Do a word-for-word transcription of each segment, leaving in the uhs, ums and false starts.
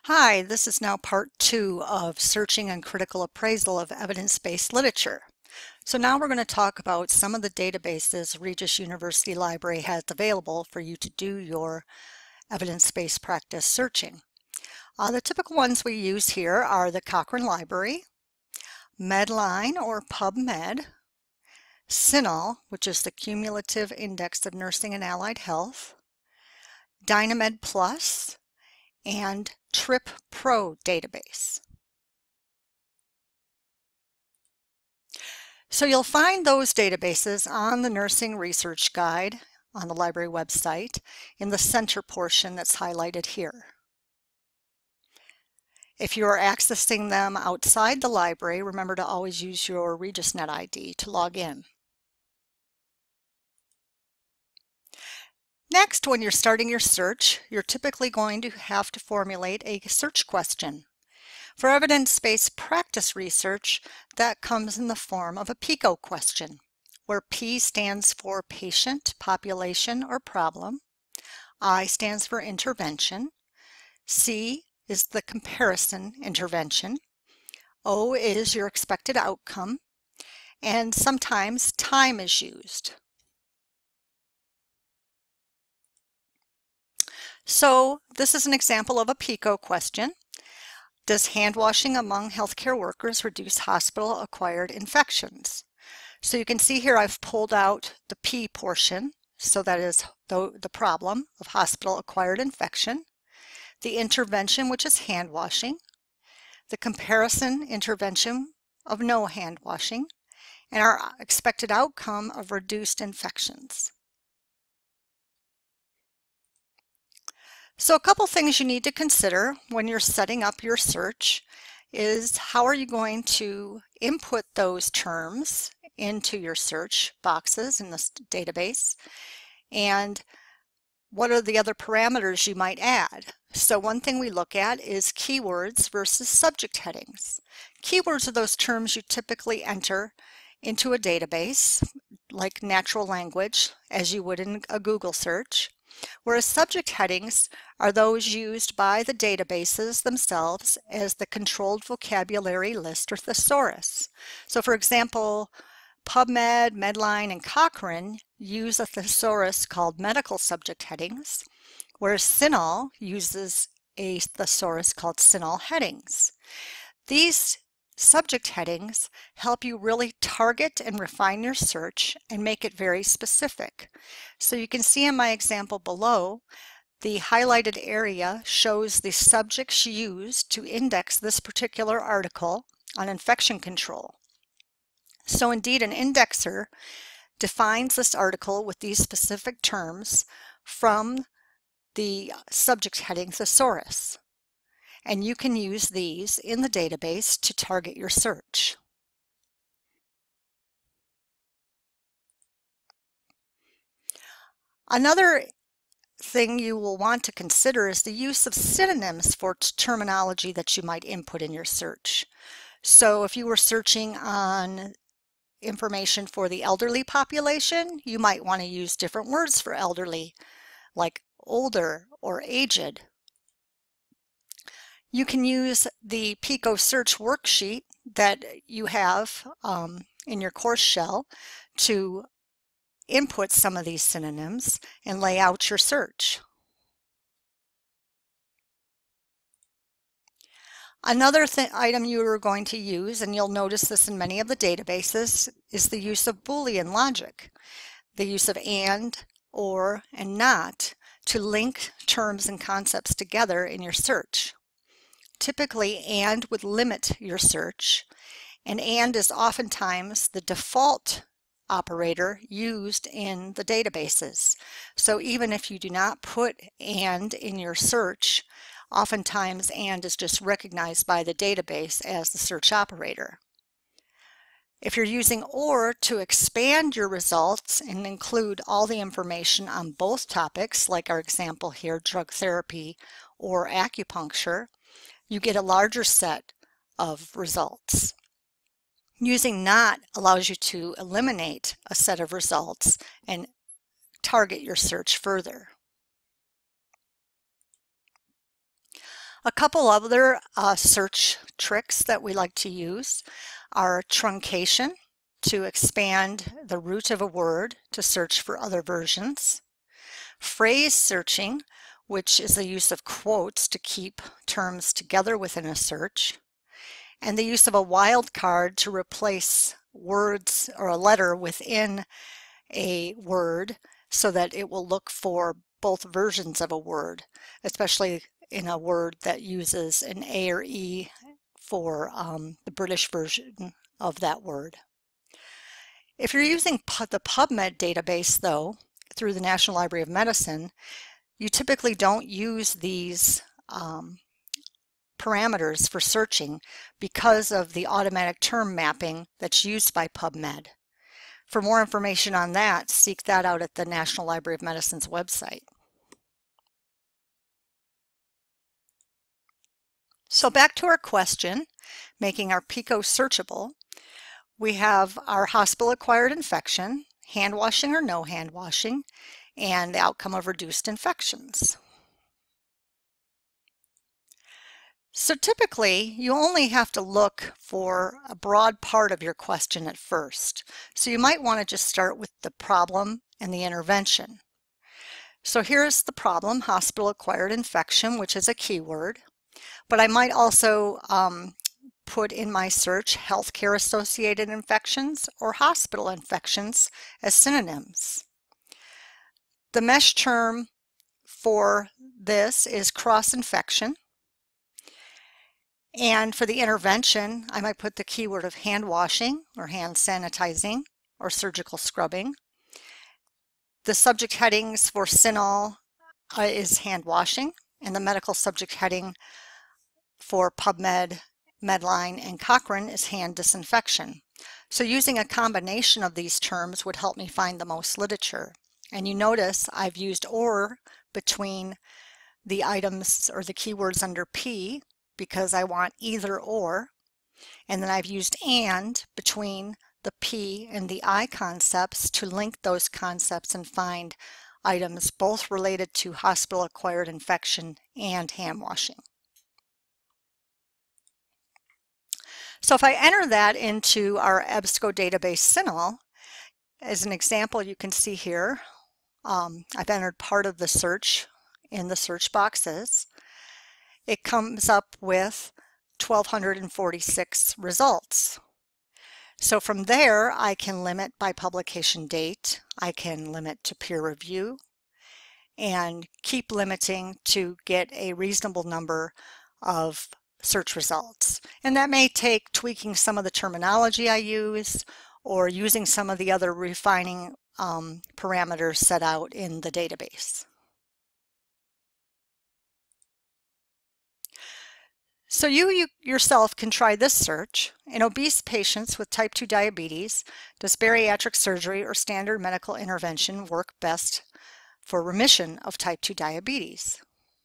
Hi, this is now part two of searching and critical appraisal of evidence-based literature. So now we're going to talk about some of the databases Regis University Library has available for you to do your evidence-based practice searching. Uh, the typical ones we use here are the Cochrane Library, Medline or PubMed, C I N A L, which is the Cumulative Index of Nursing and Allied Health, Dynamed Plus, and Trip Pro database. So you'll find those databases on the Nursing Research Guide on the library website in the center portion that's highlighted here. If you are accessing them outside the library, remember to always use your RegisNet I D to log in. Next, when you're starting your search, you're typically going to have to formulate a search question. For evidence-based practice research, that comes in the form of a PICO question, where P stands for patient, population, or problem, I stands for intervention, C is the comparison intervention, O is your expected outcome, and sometimes time is used. So this is an example of a PICO question. Does hand washing among healthcare workers reduce hospital-acquired infections? So you can see here I've pulled out the P portion, so that is the, the problem of hospital-acquired infection, the intervention, which is hand washing, the comparison intervention of no hand washing, and our expected outcome of reduced infections. So a couple things you need to consider when you're setting up your search is how are you going to input those terms into your search boxes in this database, and what are the other parameters you might add. So one thing we look at is keywords versus subject headings. Keywords are those terms you typically enter into a database, like natural language, as you would in a Google search. Whereas subject headings are those used by the databases themselves as the controlled vocabulary list or thesaurus. So for example, PubMed, Medline, and Cochrane use a thesaurus called medical subject headings, whereas C I N A L uses a thesaurus called C I N A L headings. These subject headings help you really target and refine your search and make it very specific. So you can see in my example below, the highlighted area shows the subjects used to index this particular article on infection control. So indeed, an indexer defines this article with these specific terms from the subject heading thesaurus. And you can use these in the database to target your search. Another thing you will want to consider is the use of synonyms for terminology that you might input in your search. So if you were searching on information for the elderly population, you might want to use different words for elderly, like older or aged. You can use the PICO search worksheet that you have um, in your course shell to input some of these synonyms and lay out your search. Another th item you are going to use, and you'll notice this in many of the databases, is the use of Boolean logic, the use of and, or, and not to link terms and concepts together in your search. Typically, and would limit your search, and and is oftentimes the default operator used in the databases. So even if you do not put and in your search, oftentimes and is just recognized by the database as the search operator. If you're using or to expand your results and include all the information on both topics, like our example here, drug therapy or acupuncture, you get a larger set of results. Using not allows you to eliminate a set of results and target your search further. A couple other uh, search tricks that we like to use are truncation, to expand the root of a word to search for other versions, phrase searching, which is the use of quotes to keep terms together within a search, and the use of a wildcard to replace words or a letter within a word so that it will look for both versions of a word, especially in a word that uses an A or E for um, the British version of that word. If you're using the PubMed database, though, through the National Library of Medicine, you typically don't use these um, parameters for searching because of the automatic term mapping that's used by PubMed. For more information on that, seek that out at the National Library of Medicine's website. So back to our question, making our PICO searchable, we have our hospital-acquired infection, hand washing or no hand washing, and the outcome of reduced infections. So typically, you only have to look for a broad part of your question at first. So you might want to just start with the problem and the intervention. So here's the problem, hospital-acquired infection, which is a keyword. But I might also um, put in my search healthcare-associated infections or hospital infections as synonyms. The mesh term for this is cross-infection. And for the intervention, I might put the keyword of hand washing or hand sanitizing or surgical scrubbing. The subject headings for Synol uh, is hand washing, and the medical subject heading for PubMed, Medline, and Cochrane is hand disinfection. So using a combination of these terms would help me find the most literature. And you notice I've used or between the items or the keywords under P because I want either or, and then I've used and between the P and the I concepts to link those concepts and find items both related to hospital-acquired infection and hand washing. So if I enter that into our E B S C O database Synol, as an example, you can see here, um, I've entered part of the search in the search boxes. It comes up with one thousand two hundred forty-six results. So from there, I can limit by publication date, I can limit to peer review, and keep limiting to get a reasonable number of search results. And that may take tweaking some of the terminology I use or using some of the other refining um, parameters set out in the database. So you, you yourself can try this search. In obese patients with type two diabetes, does bariatric surgery or standard medical intervention work best for remission of type two diabetes?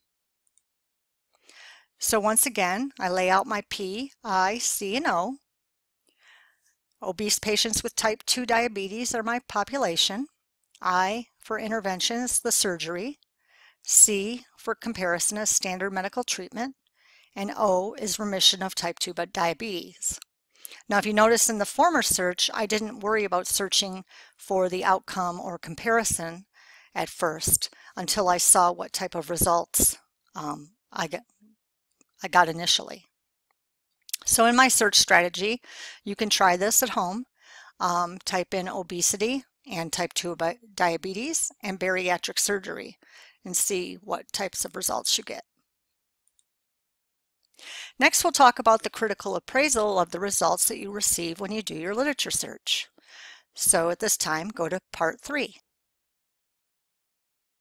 So once again, I lay out my P, I, C, and O. Obese patients with type two diabetes are my population. I for intervention is the surgery. C for comparison is standard medical treatment. And O is remission of type two diabetes. Now if you notice in the former search, I didn't worry about searching for the outcome or comparison at first until I saw what type of results um, I, get, I got initially. So in my search strategy, you can try this at home. Um, type in obesity and type two diabetes and bariatric surgery and see what types of results you get. Next, we'll talk about the critical appraisal of the results that you receive when you do your literature search. So at this time, go to part three.